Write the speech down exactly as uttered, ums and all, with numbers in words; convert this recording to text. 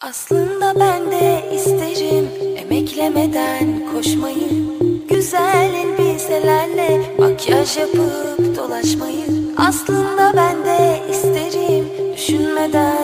Aslında ben de isterim emeklemeden koşmayı, güzel elbiselerle makyaj yapıp dolaşmayı. Aslında ben de isterim düşünmeden